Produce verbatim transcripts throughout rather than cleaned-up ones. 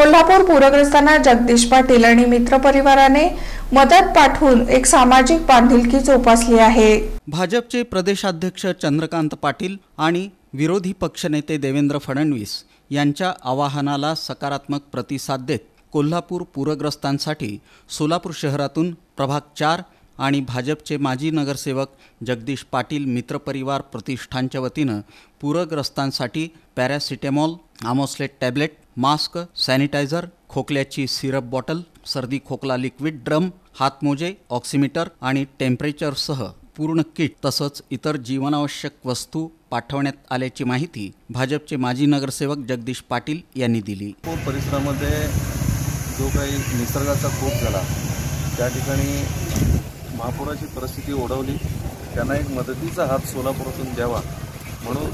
कोल्हापूर पूरग्रस्तांना जगदीश पाटील आणि मित्र परिवाराने मदत पाठवून एक सामाजिक बांधिलकी जोपासली आहे। भाजपचे प्रदेशाध्यक्ष चंद्रकांत पाटील आणि विरोधी पक्षनेते देवेंद्र फडणवीस यांच्या आवाहनाला सकारात्मक प्रतिसाद देत कोल्हापूर पूरग्रस्तांसाठी सोलापूर शहरातून प्रभाग चार आणि भाजपचे माजी नगरसेवक जगदीश पाटील मित्रपरिवार प्रतिष्ठानच्या वतीनं पूरग्रस्तांसाठी पॅरासिटामॉल, आमोस्लेट टॅब्लेट, मास्क, सॅनिटायझर, खोकल्याची सिरप बॉटल, सर्दी खोकला लिक्विड ड्रम, हातमोजे, ऑक्सिमीटर आणि टेम्परेचरसह पूर्ण किट तसंच इतर जीवनावश्यक वस्तू पाठवण्यात आल्याची माहिती भाजपचे माजी नगरसेवक जगदीश पाटील यांनी दिली। परिसरामध्ये जो काही निसर्गाचा कोप झाला त्या ठिकाणी महापुराची परिस्थिती ओढवली, त्यांना एक मदतीचा हात सोलापूरातून द्यावा म्हणून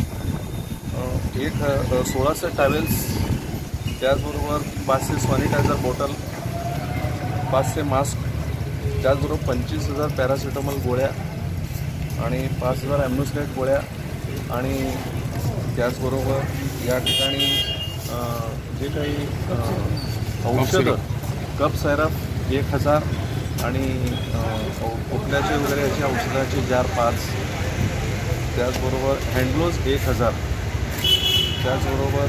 एक सोळाशे टॅवेल्स, त्याचबरोबर पाचशे सॅनिटायझर बॉटल, पाचशे मास्क, त्याचबरोबर पंचवीस हजार पॅरासिटामॉल गोळ्या आणि पाच हजार ॲम्ब्युस्लेट गोळ्या आणि त्याचबरोबर या ठिकाणी जे काही औषधं, कप सायरप एक हजार आणि खोकल्याचे वगैरे याचे औषधाचे जार पाच, त्याचबरोबर हँडग्लोव्ज एक हजार, त्याचबरोबर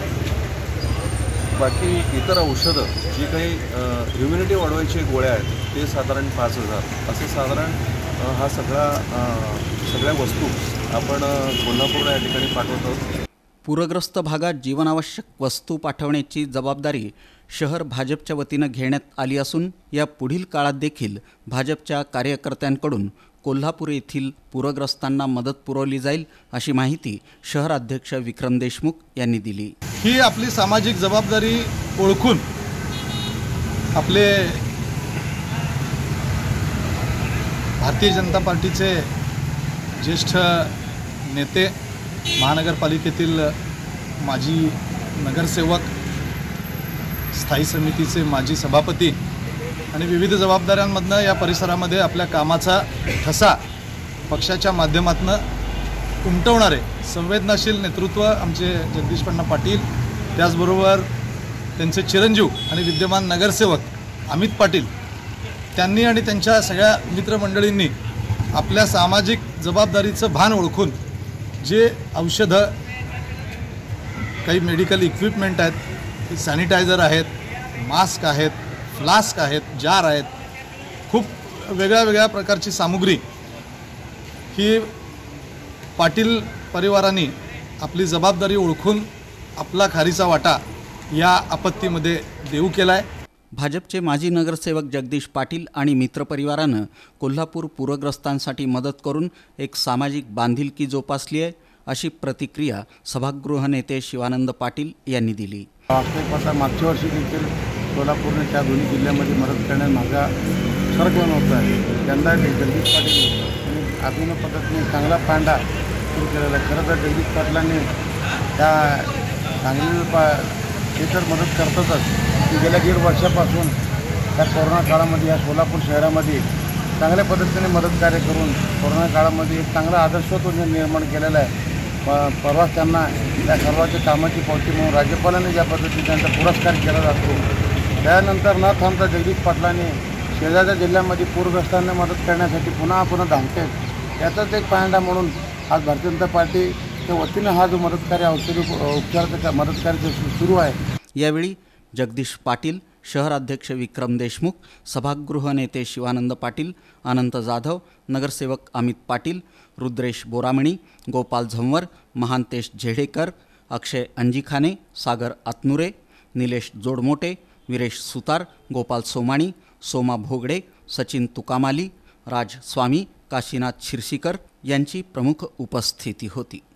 बाकी इतर औषधं जी काही ह्युमिनिटी वाढवायची गोळ्या आहेत ते साधारण पाच हजार असं साधारण हा सगळा सगळ्या वस्तू आपण कोल्हापूर या ठिकाणी पाठवत आहोत। पूरग्रस्त भागात जीवनावश्यक वस्तू पाठवण्याची जबाबदारी शहर भाजपच्या वतीनं घेण्यात आली असून या पुढील काळात देखील भाजपच्या कार्यकर्त्यांकडून कोल्हापूर येथील पूरग्रस्तांना मदत पुरवली जाईल अशी माहिती शहर अध्यक्ष विक्रम देशमुख यांनी दिली। ही आपली सामाजिक जबाबदारी ओळखून आपले भारतीय जनता पार्टीचे ज्येष्ठ नेते, महानगरपालिकेतील माजी नगरसेवक, स्थायी समितीचे माजी सभापती आणि विविध जबाबदाऱ्यांमधनं या परिसरामध्ये आपल्या कामाचा ठसा पक्षाच्या माध्यमातून उमटवणारे संवेदनशील नेतृत्व आमचे जगदीश पण्णा पाटील, त्याचबरोबर त्यांचे चिरंजीव आणि विद्यमान नगरसेवक अमित पाटील त्यांनी आणि त्यांच्या सगळ्या मित्रमंडळींनी आपल्या सामाजिक जबाबदारीचं भान ओळखून जे औषधं, काही मेडिकल इक्विपमेंट आहेत, सॅनिटायझर आहेत, मास्क आहेत, फ्लास्क आहेत, जार आहेत, खूप वेगळ्या वेगळ्या प्रकारची सामुग्री ही पाटील परिवारांनी आपली जबाबदारी ओळखून आपला खारीचा वाटा या आपत्तीमध्ये देऊ केलाय। भाजपचे माजी नगरसेवक जगदीश पाटील आणि मित्रपरिवारानं कोल्हापूर पूरग्रस्तांसाठी मदत करून एक सामाजिक बांधिलकी जोपासली आहे अशी प्रतिक्रिया सभागृह नेते शिवानंद पाटील यांनी दिली। मागच्या वर्षी देखील सोलापूरने त्या दोन्ही जिल्ह्यामध्ये मदत करण्यास मागा सरकला नव्हता। यंदा जगदीश पाटील यांनी आधुनिक पद्धतीने चांगला पांडा सुरू केलेला आहे। खरं तर जगदीश पाटलांनी त्या सांगली पा हे तर मदत करतातच, की गेल्या दीड वर्षापासून त्या कोरोना काळामध्ये या सोलापूर शहरामध्ये चांगल्या पद्धतीने मदत कार्य करून कोरोना काळामध्ये एक चांगला आदर्शत्व निर्माण केलेला आहे। प परवाच त्यांना त्या सर्वांच्या कामाची पावती म्हणून राज्यपालांनी ज्या पद्धतीने त्यांचा पुरस्कार केला जातो, त्यानंतर न थांबता जगदीश पाटलांनी शेजारच्या जिल्ह्यामध्ये पूरग्रस्तांना मदत करण्यासाठी पुन्हा पुन्हा धावते, याचाच एक पायंडा म्हणून आज भारतीय जनता पार्टीच्या वतीनं हा जो मदत कार्य औषधी उपचाराचा मदत कार्य सुरू आहे। यावेळी जगदीश पाटील, शहर अध्यक्ष विक्रम देशमुख, सभागृह नेते शिवानंद पाटील, अनंत जाधव, नगरसेवक अमित पाटील, रुद्रेश बोरामणी, गोपाल झंवर, महांतेश झेडेकर, अक्षय अंजिखाने, सागर आतनुरे, निलेश जोडमोटे, विरेश सुतार, गोपाल सोमाणी, सोमा भोगडे, सचिन तुकामाली, राज स्वामी, काशीनाथ शिरसीकर यांची प्रमुख उपस्थिती होती।